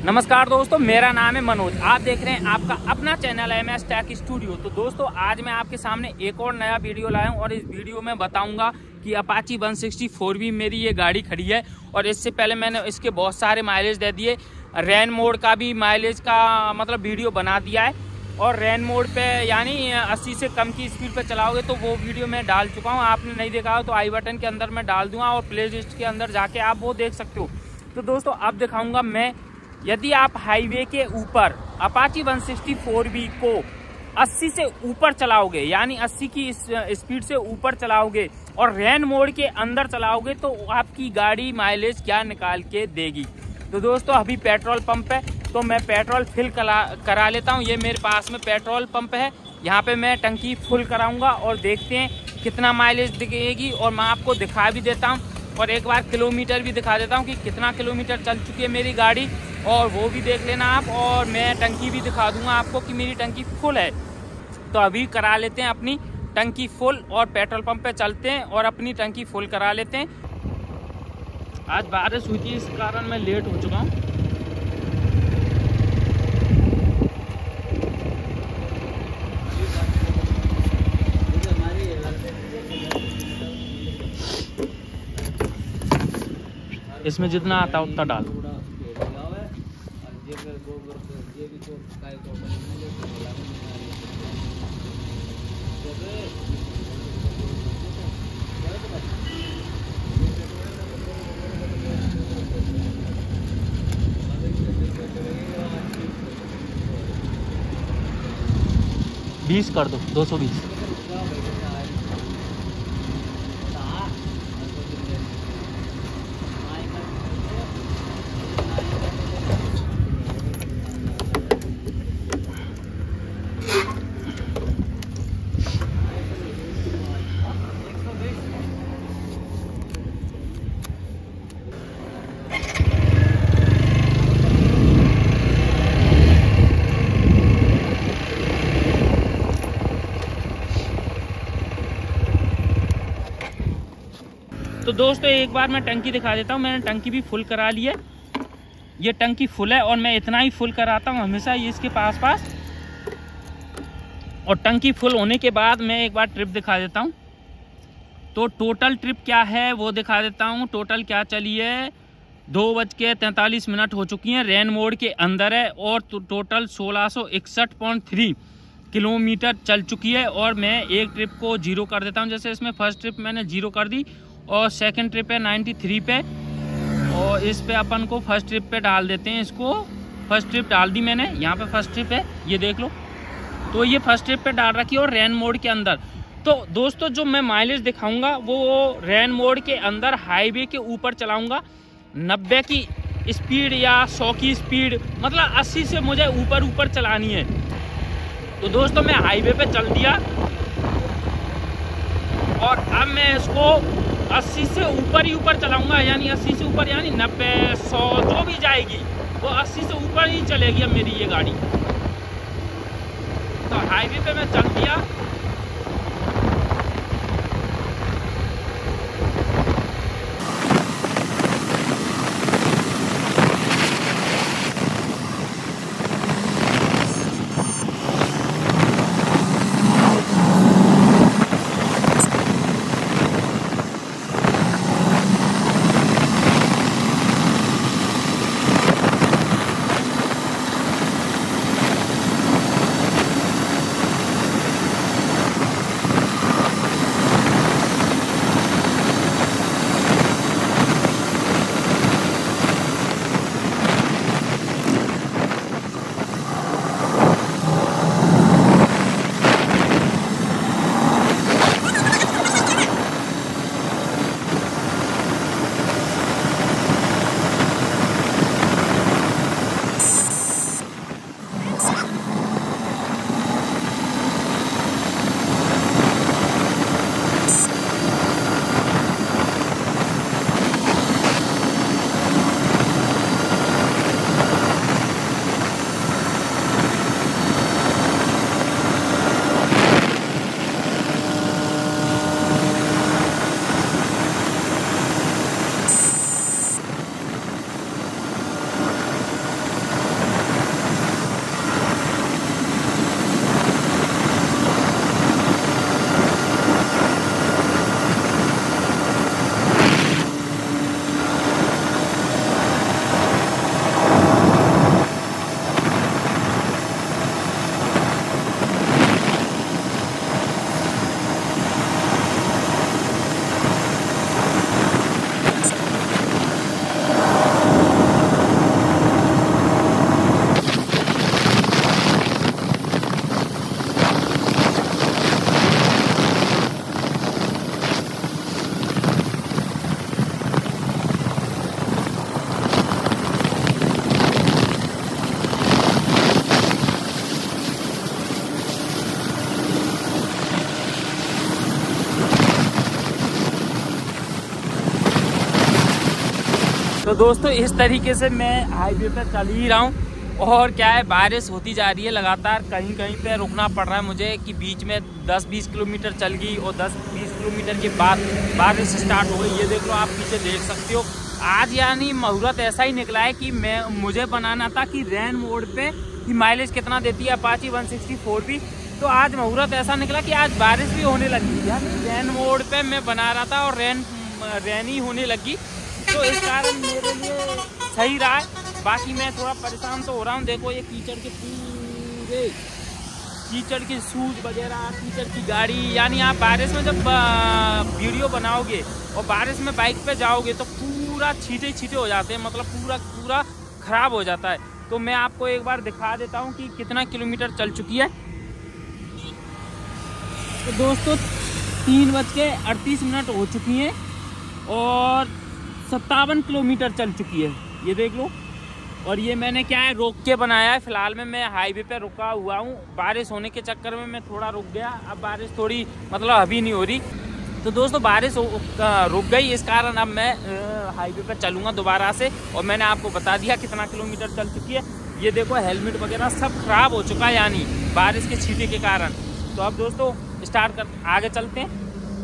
नमस्कार दोस्तों, मेरा नाम है मनोज। आप देख रहे हैं आपका अपना चैनल MS टेक स्टूडियो। तो दोस्तों, आज मैं आपके सामने एक और नया वीडियो लाया हूं और इस वीडियो में बताऊंगा कि अपाची 160 4V मेरी ये गाड़ी खड़ी है। और इससे पहले मैंने इसके बहुत सारे माइलेज दे दिए। रैन मोड का भी माइलेज का मतलब वीडियो बना दिया है। और रैन मोड पे यानी 80 से कम की स्पीड पे चलाओगे तो वो वीडियो मैं डाल चुका हूँ। आपने नहीं देखा हो तो आई बटन के अंदर मैं डाल दूंगा और प्ले लिस्ट के अंदर जाके आप वो देख सकते हो। तो दोस्तों, अब दिखाऊंगा मैं, यदि आप हाईवे के ऊपर अपाची 160 4V को 80 से ऊपर चलाओगे, यानी 80 की स्पीड से ऊपर चलाओगे और रैन मोड के अंदर चलाओगे तो आपकी गाड़ी माइलेज क्या निकाल के देगी। तो दोस्तों, अभी पेट्रोल पंप है तो मैं पेट्रोल फिल करा लेता हूँ। ये मेरे पास में पेट्रोल पंप है, यहाँ पे मैं टंकी फुल कराऊंगा और देखते हैं कितना माइलेज देगी। और मैं आपको दिखा भी देता हूँ और एक बार किलोमीटर भी दिखा देता हूँ कि कितना किलोमीटर चल चुकी है मेरी गाड़ी, और वो भी देख लेना आप। और मैं टंकी भी दिखा दूंगा आपको कि मेरी टंकी फुल है। तो अभी करा लेते हैं अपनी टंकी फुल और पेट्रोल पंप पे चलते हैं और अपनी टंकी फुल करा लेते हैं। आज बारिश हुई थी, इस कारण मैं लेट हो चुका हूँ। इसमें जितना आता उतना डाल। बीस कर दो, 220। तो दोस्तों, एक बार मैं टंकी दिखा देता हूँ। मैंने टंकी भी फुल करा ली है। ये टंकी फुल है और मैं इतना ही फुल कराता हूँ हमेशा ये इसके पास। और टंकी फुल होने के बाद मैं एक बार ट्रिप दिखा देता हूँ। तो टोटल ट्रिप क्या है वो दिखा देता हूँ। टोटल क्या चली है, 2:43 हो चुकी हैं, रैन मोड के अंदर है। और टोटल 1661.3 किलोमीटर चल चुकी है। और मैं एक ट्रिप को जीरो कर देता हूँ। जैसे इसमें फर्स्ट ट्रिप मैंने जीरो कर दी और सेकंड ट्रिप है 93 पे, और इस पे अपन को फर्स्ट ट्रिप पे डाल देते हैं। इसको फर्स्ट ट्रिप डाल दी मैंने, यहाँ पे फर्स्ट ट्रिप है, ये देख लो। तो ये फर्स्ट ट्रिप पे डाल रखी है और रैन मोड के अंदर। तो दोस्तों, जो मैं माइलेज दिखाऊंगा वो रैन मोड के अंदर हाईवे के ऊपर चलाऊंगा। 90 की स्पीड या 100 की स्पीड, मतलब 80 से मुझे ऊपर चलानी है। तो दोस्तों, मैं हाईवे पे चल दिया और अब मैं इसको 80 से ऊपर चलाऊंगा। यानी 80 से ऊपर, यानी 90 100 जो भी जाएगी वो 80 से ऊपर ही चलेगी अब मेरी ये गाड़ी। तो हाईवे पे मैं चल दिया। दोस्तों इस तरीके से मैं हाईवे पे चल ही रहा हूँ और क्या है, बारिश होती जा रही है लगातार। कहीं कहीं पे रुकना पड़ रहा है मुझे कि बीच में 10-20 किलोमीटर चल गई और 10-20 किलोमीटर के बाद बारिश स्टार्ट हो गई। ये देख लो, आप पीछे देख सकते हो। आज यानी मुहूर्त ऐसा ही निकला है कि मुझे बनाना था कि रैन मोड पे कि माइलेज कितना देती है अपाची 164V। तो आज मुहूर्त ऐसा निकला कि आज बारिश भी होने लगी यार। रैन मोड पे मैं बना रहा था और रैन ही होने लगी, तो इस कारण मेरे लिए सही रहा है। बाकी मैं थोड़ा परेशान तो हो रहा हूँ। देखो ये कीचड़ के पूरे कीचड़ के शूज वगैरह, कीचड़ की गाड़ी, यानी आप बारिश में जब वीडियो बनाओगे और बारिश में बाइक पे जाओगे तो पूरा छींटे हो जाते हैं, मतलब पूरा खराब हो जाता है। तो मैं आपको एक बार दिखा देता हूँ कि कितना किलोमीटर चल चुकी है। तो दोस्तों 3:38 हो चुकी हैं और 57 किलोमीटर चल चुकी है, ये देख लो। और ये मैंने क्या है, रोक के बनाया है। फिलहाल में मैं हाईवे पे रुका हुआ हूँ, बारिश होने के चक्कर में मैं थोड़ा रुक गया। अब बारिश थोड़ी मतलब अभी नहीं हो रही, तो दोस्तों बारिश रुक गई, इस कारण अब मैं हाईवे पे चलूँगा दोबारा से। और मैंने आपको बता दिया कितना किलोमीटर चल चुकी है। ये देखो हेलमेट वगैरह सब खराब हो चुका है, यानी बारिश के छींटे के कारण। तो अब दोस्तों आगे चलते हैं।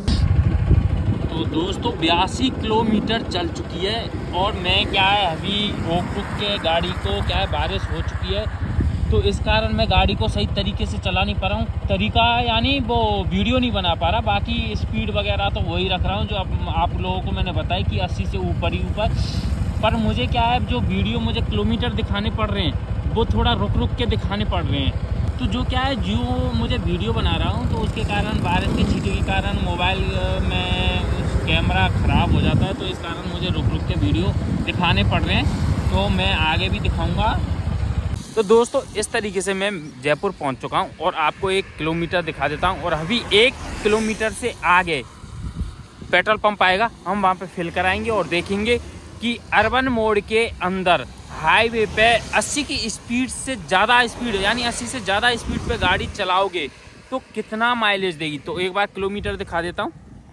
तो दोस्तों 82 किलोमीटर चल चुकी है और मैं क्या है, अभी रोक के गाड़ी को क्या है, बारिश हो चुकी है तो इस कारण मैं गाड़ी को सही तरीके से चला नहीं पा रहा हूँ। तरीका यानी वो वीडियो नहीं बना पा रहा। बाकी स्पीड वगैरह तो वही रख रहा हूँ जो आप लोगों को मैंने बताया कि 80 से ऊपर ही ऊपर। पर मुझे क्या है, जो वीडियो मुझे किलोमीटर दिखाने पड़ रहे हैं वो थोड़ा रुक के दिखाने पड़ रहे हैं। तो जो क्या है, जो मुझे वीडियो बना रहा हूँ तो उसके कारण बारिश के छींटे के कारण मोबाइल में कैमरा ख़राब हो जाता है, तो इस कारण मुझे रुक के वीडियो दिखाने पड़ रहे हैं। तो मैं आगे भी दिखाऊंगा। तो दोस्तों इस तरीके से मैं जयपुर पहुंच चुका हूं और आपको 1 किलोमीटर दिखा देता हूं। और अभी 1 किलोमीटर से आगे पेट्रोल पंप आएगा, हम वहां पे फिल कराएंगे और देखेंगे कि अर्बन मोड के अंदर हाईवे पे 80 की स्पीड से ज़्यादा स्पीड, यानी 80 से ज़्यादा स्पीड पे गाड़ी चलाओगे तो कितना माइलेज देगी। तो एक बार किलोमीटर दिखा देता हूँ।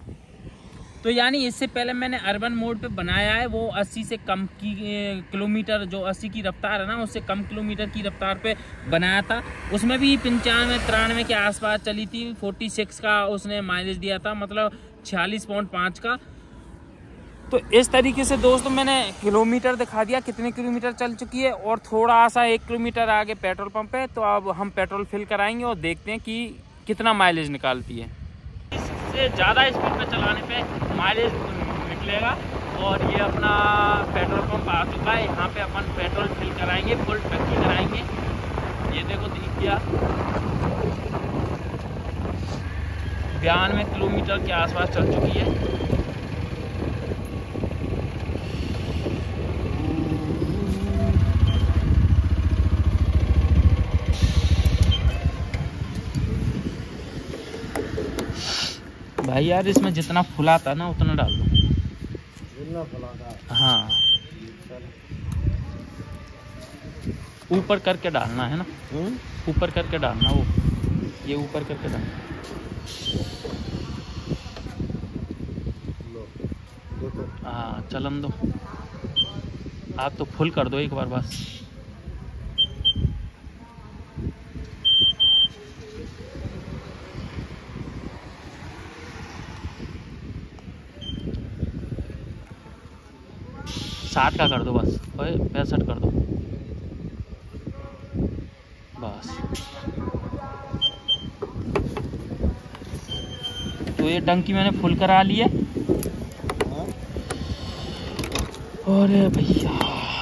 तो यानी इससे पहले मैंने अर्बन मोड पे बनाया है, वो 80 से कम की किलोमीटर, जो 80 की रफ्तार है ना, उससे कम किलोमीटर की रफ्तार पे बनाया था। उसमें भी 95-93 के आसपास चली थी। 46 का उसने माइलेज दिया था, मतलब 46.5 का। तो इस तरीके से दोस्तों मैंने किलोमीटर दिखा दिया कितने किलोमीटर चल चुकी है। और थोड़ा सा 1 किलोमीटर आगे पेट्रोल पंप है, तो अब हम पेट्रोल फिल कराएंगे और देखते हैं कि कितना माइलेज निकालती है। इससे ज़्यादा स्पीड पे चलाने पे माइलेज निकलेगा। और ये अपना पेट्रोल पंप आ चुका है, यहाँ पे अपन पेट्रोल फिल कराएंगे, फुल टंकी कराएंगे। ये देखो दिख गया, 92 किलोमीटर के आसपास चल चुकी है। भाई यार इसमें जितना फुल आता ना उतना डाल दो। जितना फुल आता, हाँ ऊपर करके डालना है ना, ऊपर करके डालना, वो ये ऊपर करके डालना। हाँ चलन दो, आप तो फुल कर दो एक बार बस। साठ का कर दो बस, 65 कर दो बस। तो ये टंकी मैंने फुल करा ली है। अरे भैया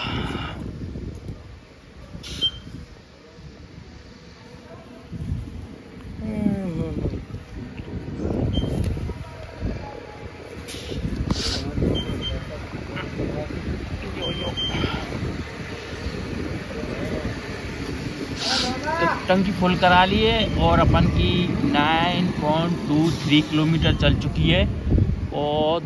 टंकी फुल करा ली है और अपन की 9.23 किलोमीटर चल चुकी है और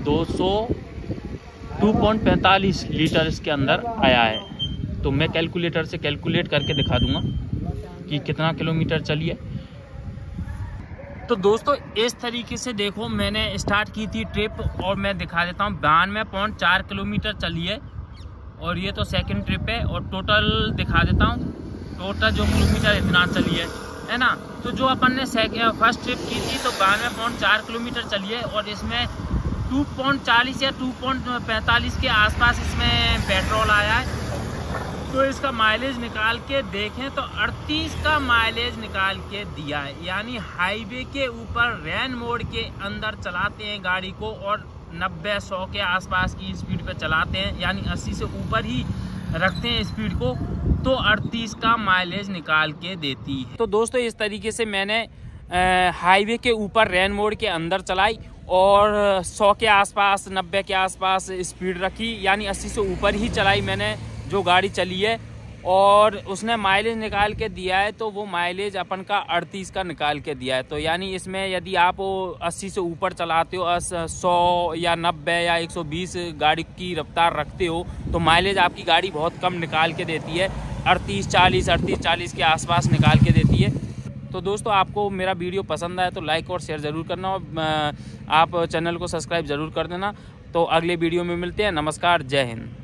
202.45 लीटर इसके अंदर आया है। तो मैं कैलकुलेटर से कैलकुलेट करके दिखा दूंगा कि कितना किलोमीटर चली है। तो दोस्तों इस तरीके से देखो, मैंने स्टार्ट की थी ट्रिप और मैं दिखा देता हूँ 92.4 किलोमीटर चली है और ये तो सेकंड ट्रिप है। और टोटल दिखा देता हूँ, टोटल जो किलोमीटर इतना चली है ना। तो जो अपन ने फर्स्ट ट्रिप की थी तो 92.4 किलोमीटर चली है, और इसमें 2.40 या 2.45 के आसपास इसमें पेट्रोल आया है। तो इसका माइलेज निकाल के देखें तो 38 का माइलेज निकाल के दिया है। यानी हाईवे के ऊपर रैन मोड के अंदर चलाते हैं गाड़ी को और 90-100 के आसपास की स्पीड पे चलाते हैं, यानी 80 से ऊपर ही रखते हैं स्पीड को, तो 38 का माइलेज निकाल के देती है। तो दोस्तों इस तरीके से मैंने हाईवे के ऊपर रैन मोड के अंदर चलाई और 100 के आसपास 90 के आसपास स्पीड रखी, यानी 80 से ऊपर ही चलाई मैंने जो गाड़ी चली है। और उसने माइलेज निकाल के दिया है, तो वो माइलेज अपन का 38 का निकाल के दिया है। तो यानी इसमें यदि आप 80 से ऊपर चलाते हो, 100 या 90 या 120 गाड़ी की रफ्तार रखते हो, तो माइलेज आपकी गाड़ी बहुत कम निकाल के देती है, 38-40 के आसपास निकाल के देती है। तो दोस्तों आपको मेरा वीडियो पसंद आया तो लाइक और शेयर ज़रूर करना, और आप चैनल को सब्सक्राइब ज़रूर कर देना। तो अगले वीडियो में मिलते हैं। नमस्कार, जय हिंद।